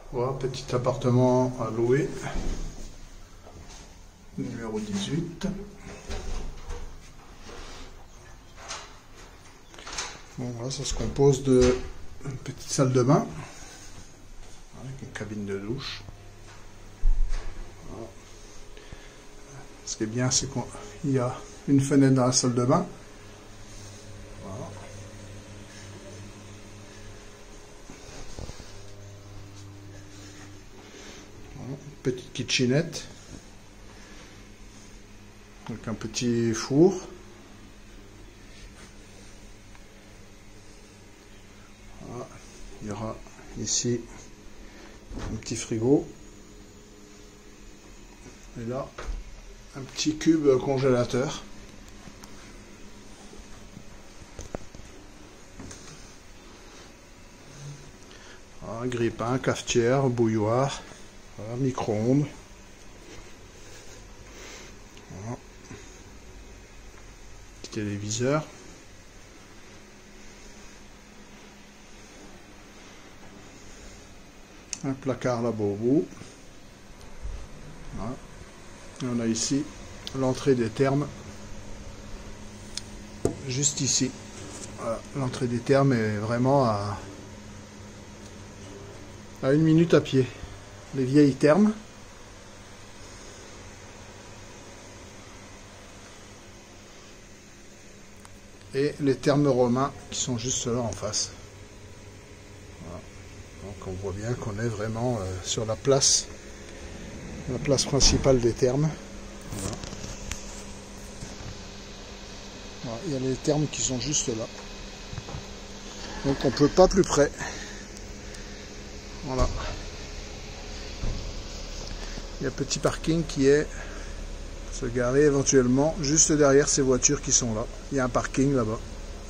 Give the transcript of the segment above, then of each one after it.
Voilà, petit appartement à louer, numéro 18. Bon, voilà, ça se compose de une petite salle de bain avec une cabine de douche. Voilà. Ce qui est bien, c'est qu'il y a une fenêtre dans la salle de bain. Voilà. Voilà, une petite kitchenette avec un petit four. Voilà. Il y aura ici un petit frigo et là un petit cube congélateur. Voilà, grille-pain, cafetière, bouilloire, voilà, micro-ondes. Voilà. Petit téléviseur. Un placard là-bas au bout. Voilà. Et on a ici l'entrée des thermes, juste ici. Voilà. L'entrée des thermes est vraiment à 1 minute à pied. Les vieilles thermes. Et les thermes romains qui sont juste là en face. Voilà. Donc on voit bien qu'on est vraiment sur la place principale des thermes. Voilà. Voilà, il y a les thermes qui sont juste là. Donc on ne peut pas plus près. Voilà. Il y a un petit parking qui est se garer éventuellement juste derrière ces voitures qui sont là. Il y a un parking là-bas.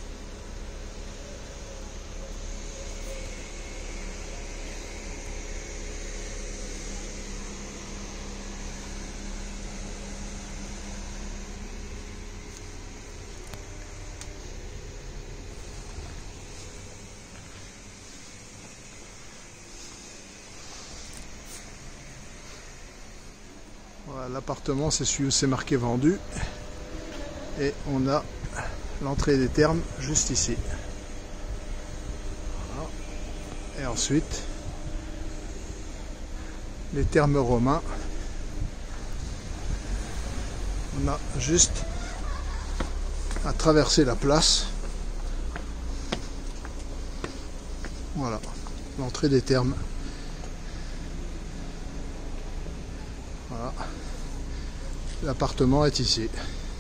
Voilà, l'appartement, c'est celui où c'est marqué vendu. Et on a l'entrée des thermes juste ici. Voilà. Et ensuite, les thermes romains. On a juste à traverser la place. Voilà, l'entrée des thermes. Voilà. L'appartement est ici.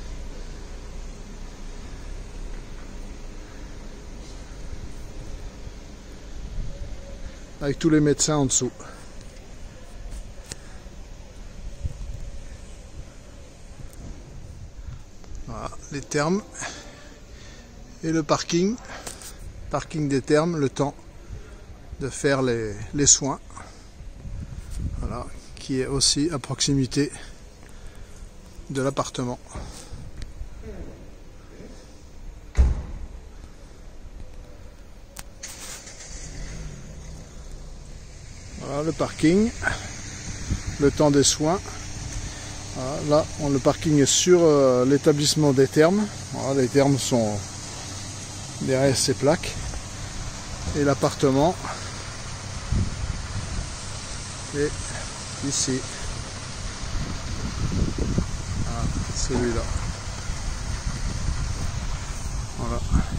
Avec tous les médecins en dessous. Voilà, les thermes et le parking des thermes, le temps de faire les soins. Voilà, qui est aussi à proximité de l'appartement. Voilà le parking, le temps des soins. Voilà, là, le parking est sur l'établissement des thermes. Voilà, les thermes sont derrière ces plaques. Et l'appartement est ici. Voilà, celui-là. Voilà.